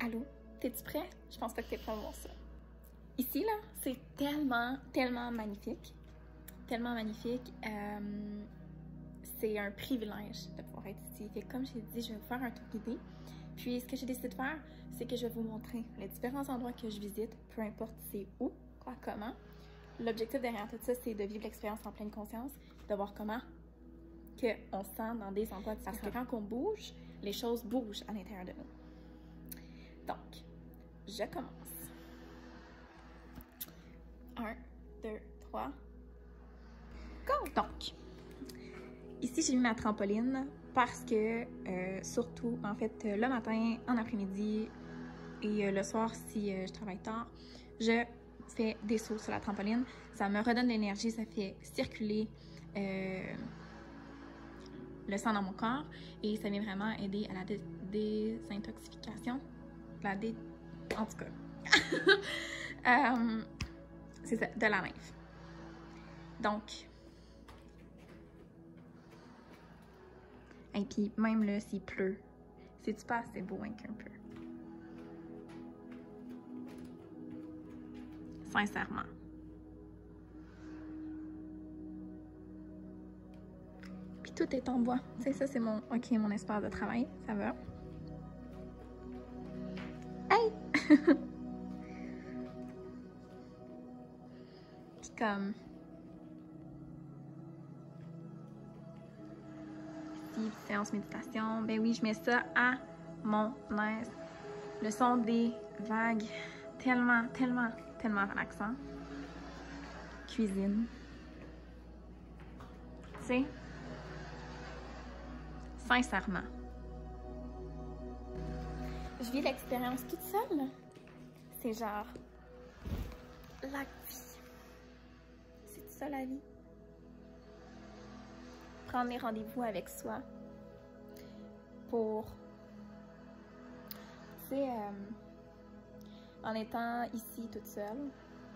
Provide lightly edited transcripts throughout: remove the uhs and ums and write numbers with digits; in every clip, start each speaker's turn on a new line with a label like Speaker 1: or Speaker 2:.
Speaker 1: Allô? T'es-tu prêt? Je pense pas que t'es prêt à voir ça. Ici, là, c'est tellement magnifique. Tellement magnifique. C'est un privilège de pouvoir être ici. Fait que comme j'ai dit, je vais vous faire un tour guidé. Puis, ce que j'ai décidé de faire, c'est que je vais vous montrer les différents endroits que je visite, peu importe c'est où, quoi, comment. L'objectif derrière tout ça, c'est de vivre l'expérience en pleine conscience, de voir comment on se sent dans des endroits différents. Parce que quand on bouge, les choses bougent à l'intérieur de nous. Donc, je commence. 1, 2, 3, go! Donc, ici, j'ai mis ma trampoline parce que, surtout, en fait, le matin, en après-midi et le soir, si je travaille tard, je fais des sauts sur la trampoline. Ça me redonne de l'énergie, ça fait circuler le sang dans mon corps et ça vient vraiment aider à la désintoxication. En tout cas, c'est ça, de la lymphe. Donc, et puis même là, s'il pleut, c'est-tu pas assez beau hein, qu'un peu? Sincèrement. Puis tout est en bois. Tu sais, ça c'est mon espace de travail, ça va. Hey! Puis comme... Ici, séance méditation, ben oui, je mets ça à mon aise. Le son des vagues, tellement relaxant. Cuisine. Tu sais, sincèrement. Je vis l'expérience toute seule. C'est genre la vie. C'est ça la vie. Prendre les rendez-vous avec soi pour, tu sais, en étant ici toute seule,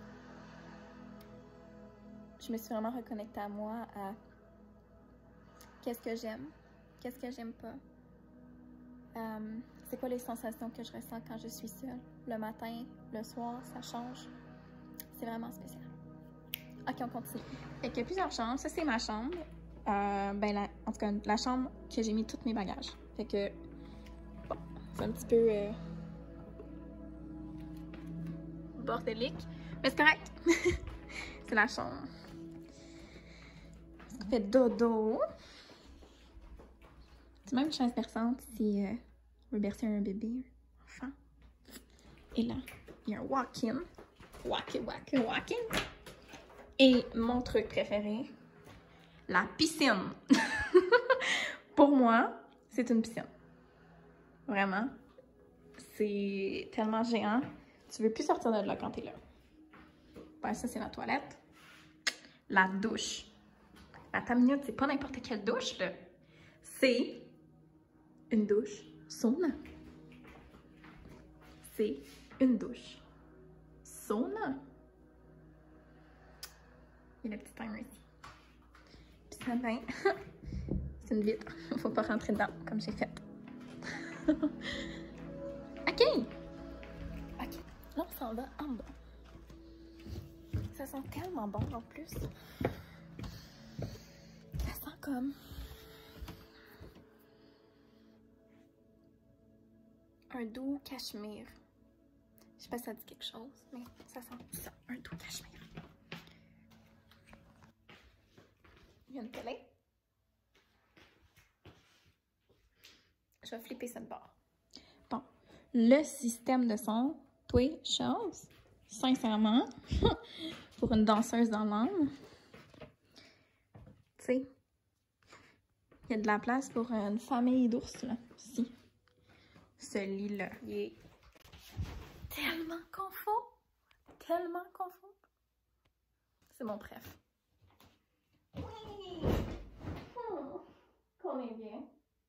Speaker 1: je me suis vraiment reconnectée à moi, à qu'est-ce que j'aime pas, c'est quoi les sensations que je ressens quand je suis seule, le matin, le soir, ça change, c'est vraiment spécial. Ok, on continue. Fait qu'il y a plusieurs chambres, ça c'est ma chambre. En tout cas, la chambre que j'ai mis tous mes bagages. Fait que, bon, c'est un petit peu bordélique, mais c'est correct. C'est la chambre. Ça fait dodo. C'est même une chaise berçante si on veut bercer un bébé, un enfant. Et là, il y a un walk-in. Walk-in. Et mon truc préféré, la piscine. Pour moi, c'est une piscine. Vraiment. C'est tellement géant. Tu veux plus sortir de là quand t'es là. Ben, ça, c'est la toilette. La douche. Attends une minute, c'est pas n'importe quelle douche, là. C'est une douche sauna. C'est une douche sauna. Il y a le petit timer ici. Puis ça, ben, c'est une vitre. Faut pas rentrer dedans, comme j'ai fait. OK. Là, on s'en va en bas. Ça sent tellement bon, en plus. Ça sent comme... un doux cachemire. Je sais pas si ça dit quelque chose, mais ça sent ça, un doux cachemire. Il y a une télé. Je vais flipper ça de bord. Bon, le système de son, toi, chose, sincèrement, pour une danseuse dans l'âme, tu sais, il y a de la place pour une famille d'ours, là, ici. Ce lit-là, il est tellement confort. C'est mon préf. Oui! Qu'on est bien.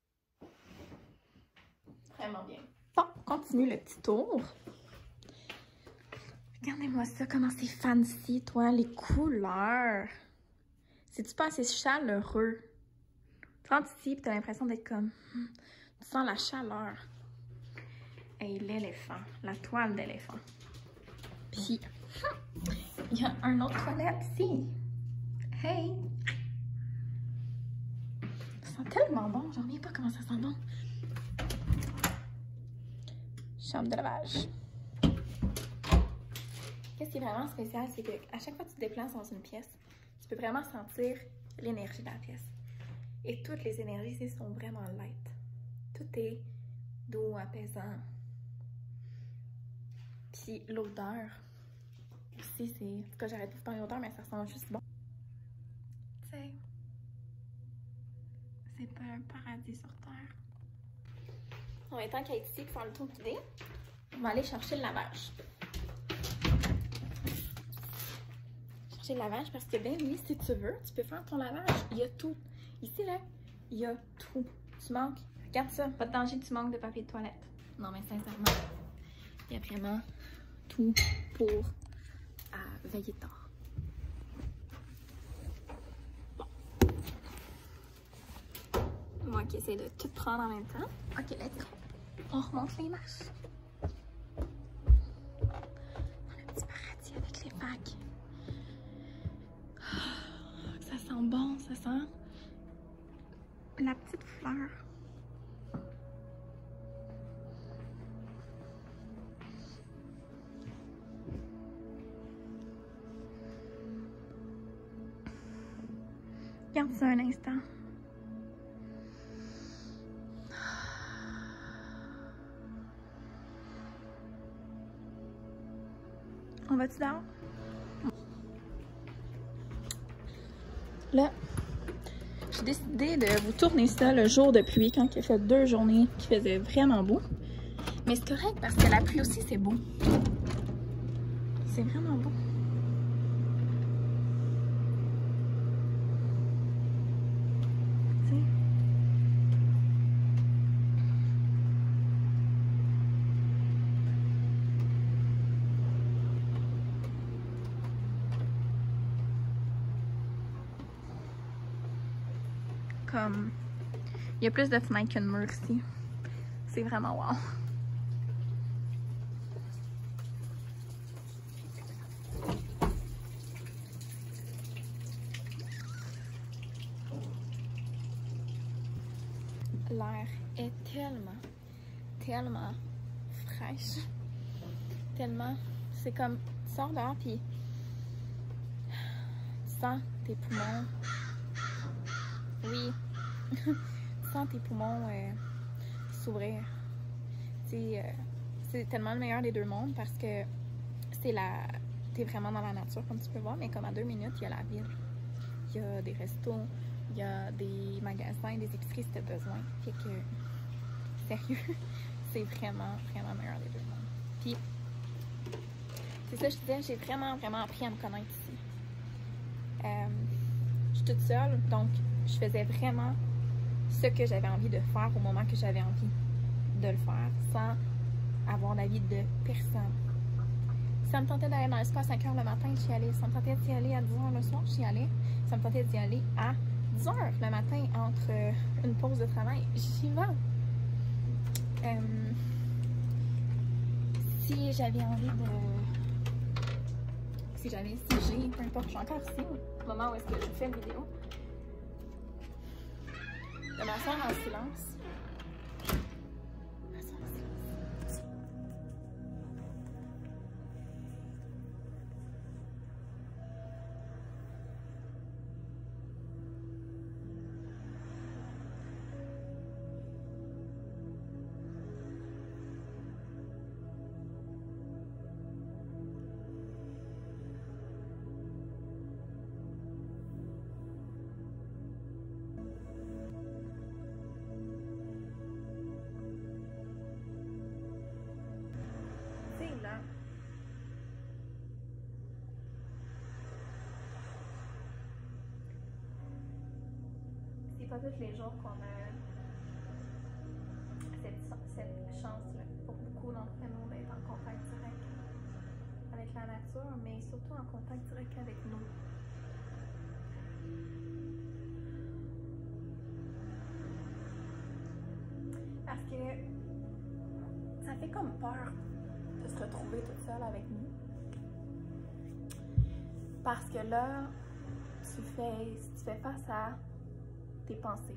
Speaker 1: Vraiment bien. Bon, on continue le petit tour. Regardez-moi ça, comment c'est fancy, toi, les couleurs. C'est-tu pas assez chaleureux? Tu rentres ici et t'as l'impression d'être comme... Tu sens la chaleur. Et essaye l'éléphant, la toile d'éléphant. Puis, il y a un autre toilette ici. Hey! Ça sent tellement bon, j'en reviens pas comment ça sent bon. Chambre de lavage. Qu'est-ce qui est vraiment spécial, c'est qu'à chaque fois que tu te déplaces dans une pièce, tu peux vraiment sentir l'énergie de la pièce. Et toutes les énergies ici sont vraiment light. Tout est doux, apaisant. Puis l'odeur aussi, c'est... En tout cas, j'arrête pas de parler d'odeur, mais ça sent juste bon. Tu sais, c'est pas un paradis sur Terre. On va tant qu'à être ici pour faire le tour d'idée, on va aller chercher le lavage. Chercher le lavage parce que, ben oui, si tu veux, tu peux faire ton lavage. Il y a tout. Ici, là, il y a tout. Tu manques, regarde ça, pas de danger que tu manques de papier de toilette. Non, mais sincèrement, il y a vraiment tout pour veiller tard. Bon. Moi qui essaie de tout prendre en même temps. Ok, let's go. On remonte les marches. Dans le petit paradis avec les vagues. Ça sent bon, ça sent la petite fleur. Regarde ça un instant. On va-tu dehors? Là, j'ai décidé de vous tourner ça le jour de pluie, quand il a fait 2 journées qui faisait vraiment beau. Mais c'est correct parce que la pluie aussi, c'est beau. C'est vraiment beau. T'sais. Comme, il y a plus de fenêtres que de murs ici. C'est vraiment wow. L'air est tellement fraîche. Tellement, c'est comme, tu sors dehors puis tu sens tes poumons. Oui, tu sens tes poumons s'ouvrir. C'est tellement le meilleur des deux mondes parce que t'es vraiment dans la nature comme tu peux voir, mais comme à 2 minutes, il y a la ville. Il y a des restos, il y a des magasins, des épiceries si t'as besoin. Fait que, sérieux, c'est vraiment le meilleur des deux mondes. Puis, c'est ça que je disais, j'ai vraiment appris à me connaître ici. Je suis toute seule, donc je faisais vraiment ce que j'avais envie de faire au moment que j'avais envie de le faire, sans avoir l'avis de personne. Si ça me tentait d'aller dans le spa à 5 h le matin, j'y allais. Si ça me tentait d'y aller à 10 h le soir, j'y allais. Si ça me tentait d'y aller à 10 h le matin entre une pause de travail, j'y vais. Si j'avais envie de... Si j'ai, peu importe, je suis encore ici, au moment où est-ce que je fais une vidéo, de m'asseoir en silence. C'est pas tous les jours qu'on a cette chance-là, pour beaucoup d'entre nous, d'être en contact direct avec la nature, mais surtout en contact direct avec nous. Parce que ça fait comme peur de se retrouver toute seule avec nous. Parce que là, tu fais face à tes pensées,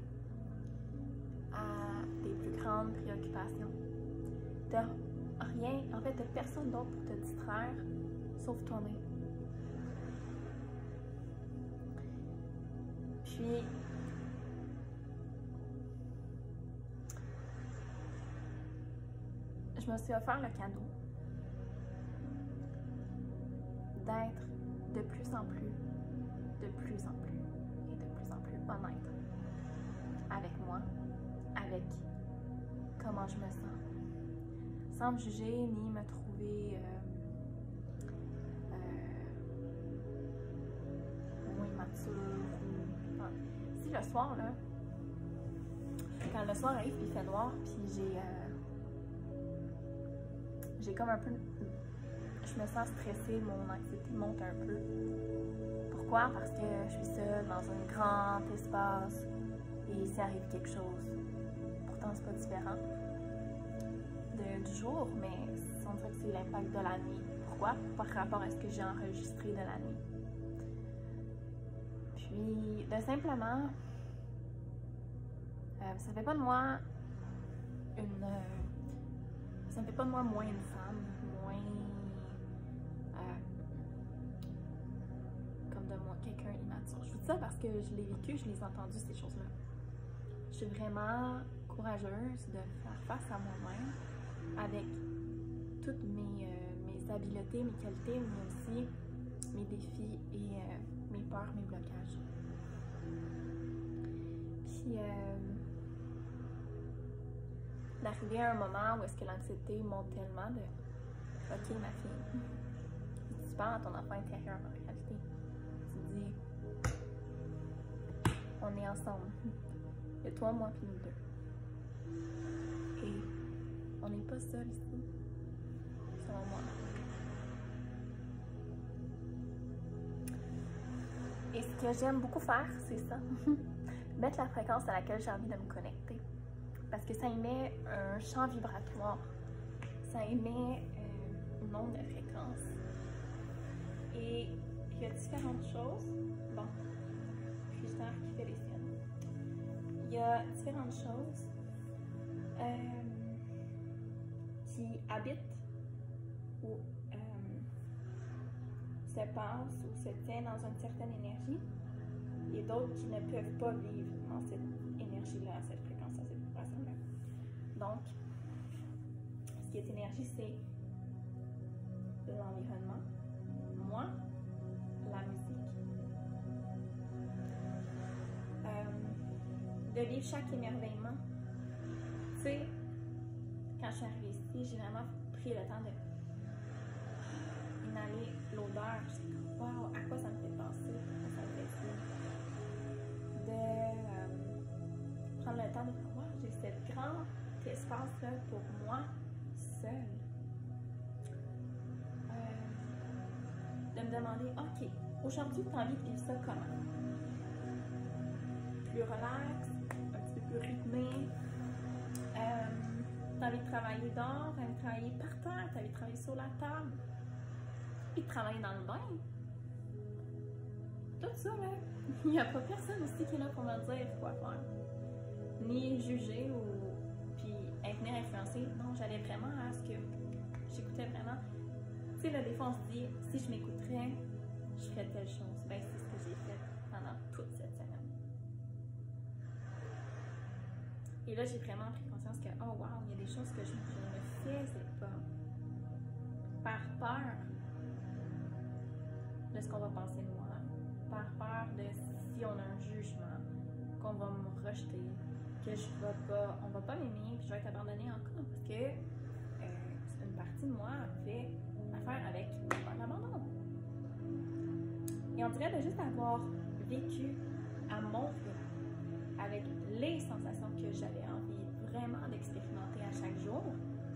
Speaker 1: à tes plus grandes préoccupations. T'as rien, en fait, t'as personne d'autre pour te distraire, sauf toi-même. Puis, je me suis offert le cadeau d'être de plus en plus et de plus en plus honnête avec moi, avec comment je me sens, sans me juger ni me trouver moins mature. Si le soir, là, quand le soir arrive puis il fait noir, puis j'ai comme un peu, je me sens stressée, mon anxiété monte un peu. Pourquoi? Parce que je suis seule dans un grand espace et s'il arrive quelque chose, pourtant c'est pas différent du jour, mais on dirait que c'est l'impact de la nuit. Pourquoi? Par rapport à ce que j'ai enregistré de la nuit. Puis, de simplement, ça fait pas de moi ça ne fait pas de moi moins une femme, moins comme de moi quelqu'un immature. Je vous dis ça parce que je l'ai vécu, je les ai entendues ces choses-là. Je suis vraiment courageuse de faire face à moi-même avec toutes mes habiletés, mes qualités, mais aussi mes défis et mes peurs, mes blocages. Puis d'arriver à un moment où est-ce que l'anxiété monte tellement de « Ok, ma fille, tu parles à ton enfant intérieur en réalité. Tu dis « On est ensemble. Il y a toi, moi, puis nous deux. Et on n'est pas seuls ici, selon moi. » Et ce que j'aime beaucoup faire, c'est ça. Mettre la fréquence à laquelle j'ai envie de me connecter. Parce que ça émet un champ vibratoire. Ça émet une onde de fréquence. Et il y a différentes choses. Bon, Christophe qui fait les siennes. Il y a différentes choses qui habitent ou se passent ou se tiennent dans une certaine énergie et d'autres qui ne peuvent pas vivre dans cette énergie-là, cette fréquence-là, cette vibration-là. Donc, ce qui est énergie, c'est l'environnement, moi, la musique. De vivre chaque émerveillement. Tu sais, quand je suis arrivée ici, j'ai vraiment pris le temps de inhaler l'odeur. Je suis comme, wow, à quoi ça me fait penser? Ça me fait ça. De prendre le temps de faire, wow, j'ai cet grand espace-là pour moi, seule. De me demander, ok, aujourd'hui, tu as envie de vivre ça comment? Plus relax, un petit peu plus rythmé. Tu as envie de travailler dehors, tu as envie de travailler par terre, tu as envie de travailler sur la table. Et de travailler dans le bain. Tout ça, là, il n'y a pas personne aussi qui est là pour me dire quoi faire. Ni juger ou puis venir influencer. Non, j'allais vraiment à ce que j'écoutais vraiment. Tu sais, là, des fois, on se dit, si je m'écouterais, je ferais telle chose. Ben, c'est ce que j'ai fait pendant toute cette semaine. Et là, j'ai vraiment pris conscience que, oh wow, il y a des choses que je ne faisais pas. Par peur de ce qu'on va penser de moi, par peur de si on a un jugement, qu'on va me rejeter, que on va pas m'aimer, puis je vais être abandonnée encore, parce que une partie de moi fait affaire avec l'abandon. Et on dirait de juste avoir vécu à mon rythme, avec les sensations que j'avais envie vraiment d'expérimenter à chaque jour.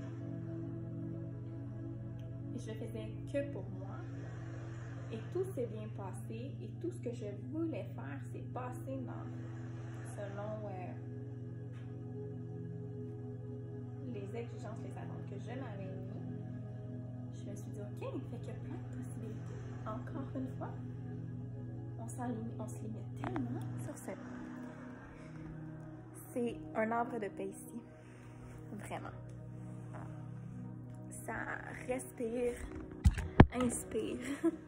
Speaker 1: Et je le faisais que pour moi. Et tout s'est bien passé. Et tout ce que je voulais faire s'est passé selon les exigences les attentes que je m'avais mis, je me suis dit, OK, fait qu'il y a plein de possibilités. Encore une fois, on se limite tellement sur ça. C'est un arbre de paix ici. Vraiment. Ça respire, inspire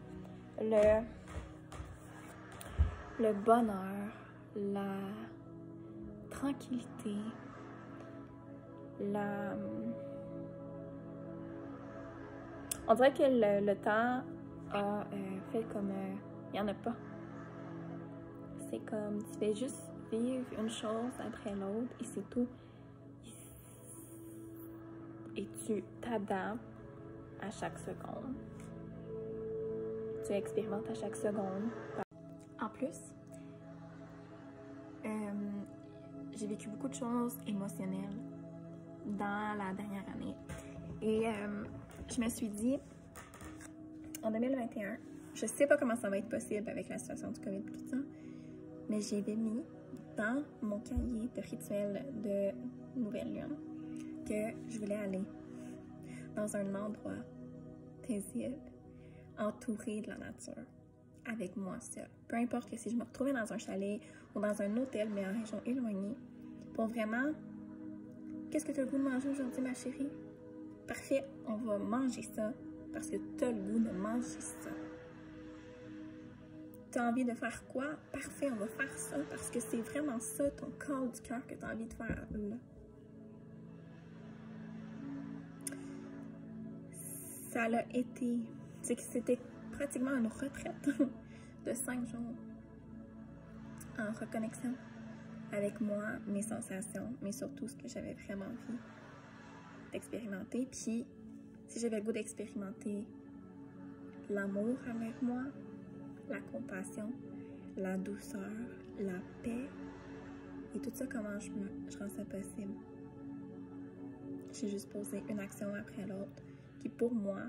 Speaker 1: le bonheur, la tranquillité, on dirait que le temps a fait comme... il n'y en a pas. C'est comme, tu fais juste vivre une chose après l'autre et c'est tout. Et tu t'adaptes à chaque seconde. Tu expérimentes à chaque seconde. En plus, j'ai vécu beaucoup de choses émotionnelles dans la dernière année. Et je me suis dit, en 2021, je sais pas comment ça va être possible avec la situation du COVID et tout ça, mais j'ai mis dans mon cahier de rituel de nouvelle lune que je voulais aller dans un endroit paisible, entouré de la nature, avec moi seule. Peu importe que si je me retrouvais dans un chalet ou dans un hôtel, mais en région éloignée, pour vraiment, qu'est-ce que tu as le goût de manger aujourd'hui, ma chérie? Parfait, on va manger ça parce que tu as le goût de manger ça. Tu as envie de faire quoi? Parfait, on va faire ça parce que c'est vraiment ça, ton corps du cœur que tu as envie de faire là. Ça l'a été, c'est que c'était pratiquement une retraite de 5 jours en reconnexion avec moi, mes sensations, mais surtout ce que j'avais vraiment envie d'expérimenter. Puis, si j'avais le goût d'expérimenter l'amour avec moi, la compassion, la douceur, la paix, et tout ça, comment je rends ça possible? J'ai juste posé une action après l'autre qui, pour moi,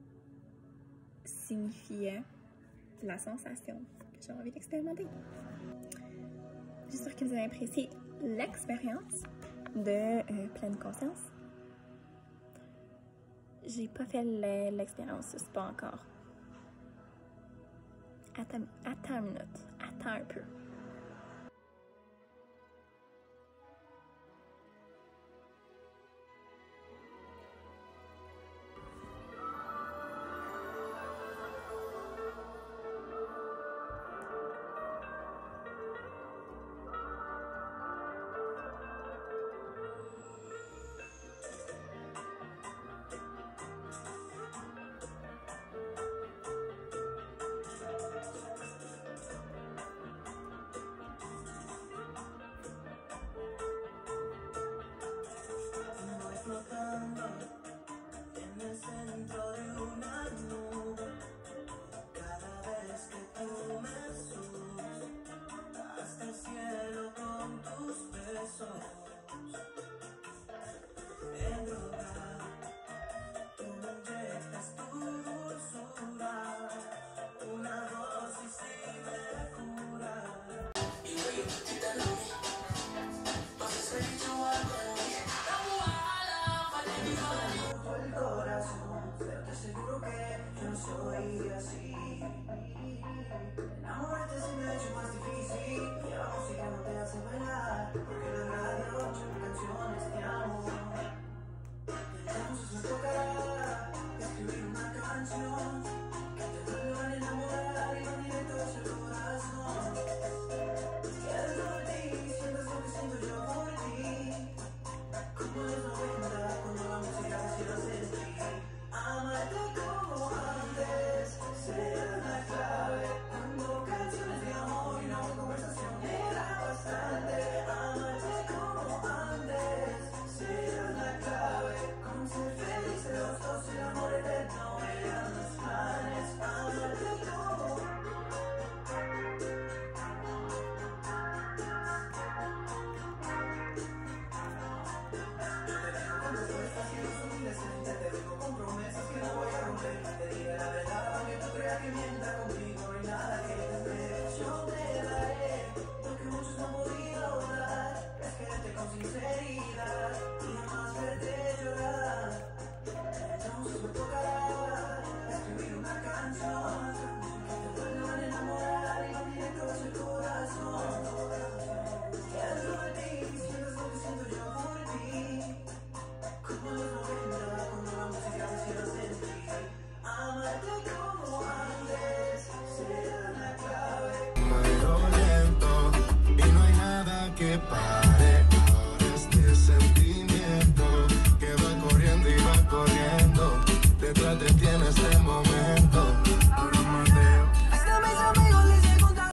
Speaker 1: signifiait la sensation que j'ai envie d'expérimenter. J'espère que vous avez apprécié l'expérience de pleine conscience. J'ai pas fait l'expérience, c'est pas encore. Attends une minute, attends un peu.